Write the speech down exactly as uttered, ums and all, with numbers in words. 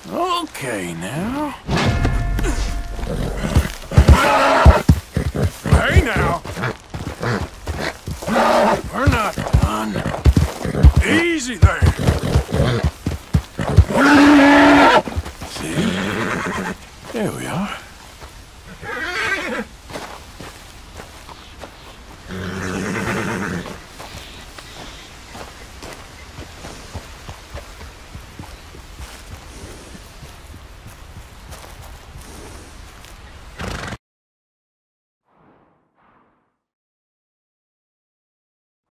Okay, now. Hey, now. We're not done. Easy there.